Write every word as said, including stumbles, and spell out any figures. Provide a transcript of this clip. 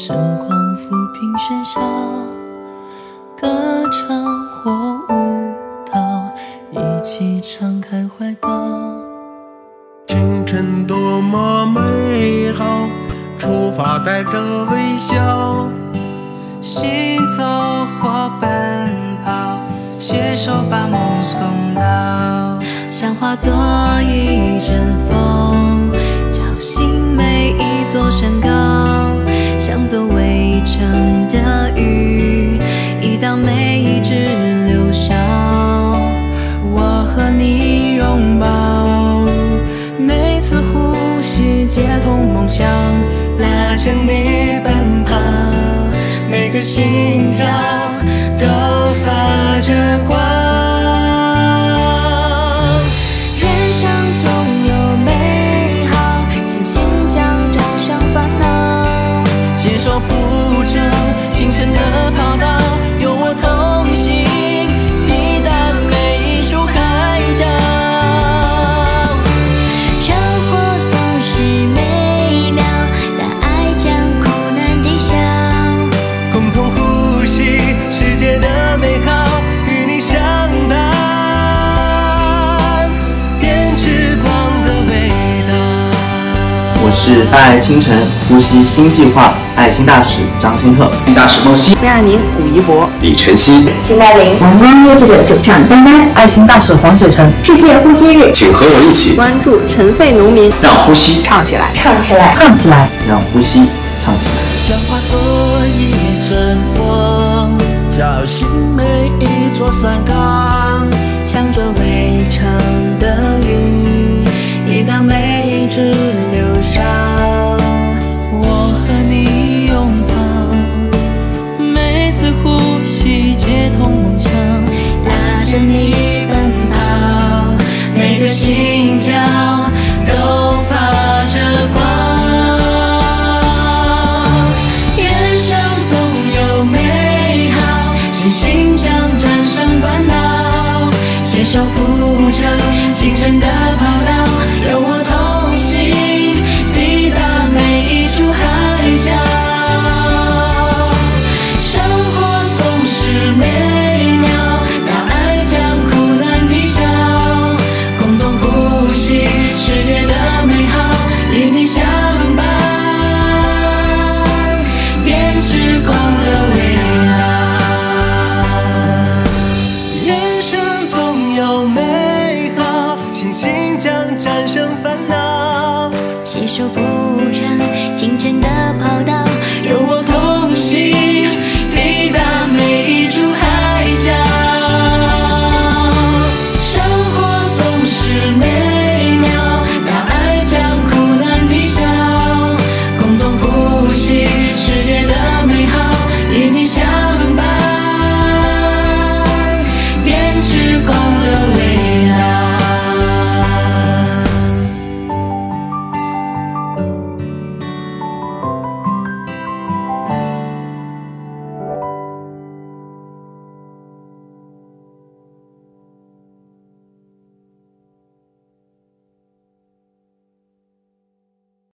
晨光抚平喧嚣，歌唱或舞蹈，一起敞开怀抱。 清晨多么美好，出发带着微笑， 行走或奔跑，携手把梦送到，像化作一阵风，叫醒每一座山高，像座围城的雨，一道每一支流淌。我和你拥抱，每次呼吸接通梦想，拉着你奔跑，每个心跳都发着光。人生总有美好，信心将战胜烦恼，携手铺成清晨的跑道，有我同行，抵达每一处海角。 生活总是美妙，但爱将苦难抵消， 共同呼吸世界的美好，与你相伴，编织光的味道。 我是大爱清晨呼吸新计划爱心大使张新特， 大使梦溪、 魏亚宁、古一博、 李晨曦、 金麦玲、 阳光乐队的主唱丹丹， 爱心大使黄雪晨。 世界呼吸日， 请和我一起关注尘肺农民， 让呼吸唱起来， 唱起来，唱起来， 让呼吸唱起来。 像化作一阵风，叫醒每一座山岗，像座围城的雨，一道每一支流淌。我和你拥抱，每次呼吸接通梦想，拉着你奔跑，每个心跳都发着光。人生总有美好，信心将战胜烦恼，携手铺成清晨的跑道，有我同行，抵达每一处海角。生活总是美妙，大爱将苦难抵消，共同呼吸世界的美好，与你相伴，编织光的味道。人生总有美好，信心将战胜烦恼， 携手铺成清晨的跑道。